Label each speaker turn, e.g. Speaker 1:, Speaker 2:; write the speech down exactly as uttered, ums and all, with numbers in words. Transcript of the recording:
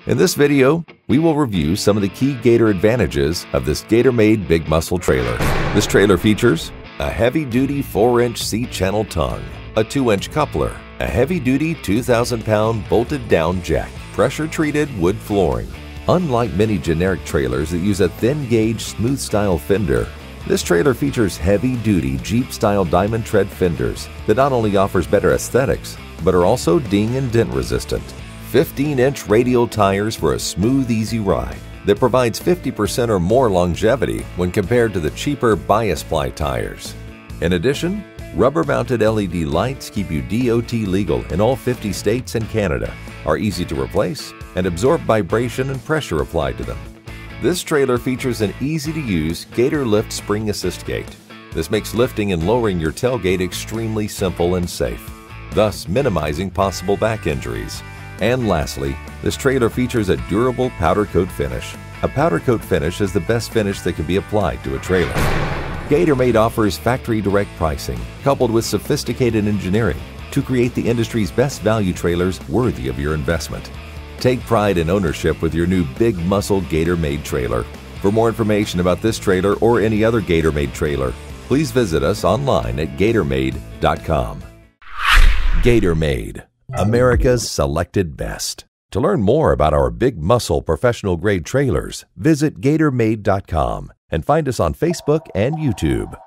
Speaker 1: In this video, we will review some of the key Gator advantages of this Gatormade Big Muscle trailer. This trailer features a heavy-duty four inch C-channel tongue, a two inch coupler, a heavy-duty two thousand pound bolted-down jack, pressure-treated wood flooring. Unlike many generic trailers that use a thin-gauge, smooth-style fender, this trailer features heavy-duty Jeep-style diamond tread fenders that not only offers better aesthetics, but are also ding and dent resistant. fifteen inch radial tires for a smooth, easy ride that provides fifty percent or more longevity when compared to the cheaper bias-ply tires. In addition, rubber-mounted L E D lights keep you D O T legal in all fifty states and Canada, are easy to replace, and absorb vibration and pressure applied to them. This trailer features an easy-to-use Gator Lift Spring Assist Gate. This makes lifting and lowering your tailgate extremely simple and safe, thus minimizing possible back injuries. And lastly, this trailer features a durable powder coat finish. A powder coat finish is the best finish that can be applied to a trailer. Gatormade offers factory direct pricing coupled with sophisticated engineering to create the industry's best value trailers worthy of your investment. Take pride in ownership with your new Big Muscle Gatormade trailer. For more information about this trailer or any other Gatormade trailer, please visit us online at gatormade dot com. Gatormade, America's selected best. To learn more about our Big Muscle professional grade trailers, visit gatormade dot com and find us on Facebook and YouTube.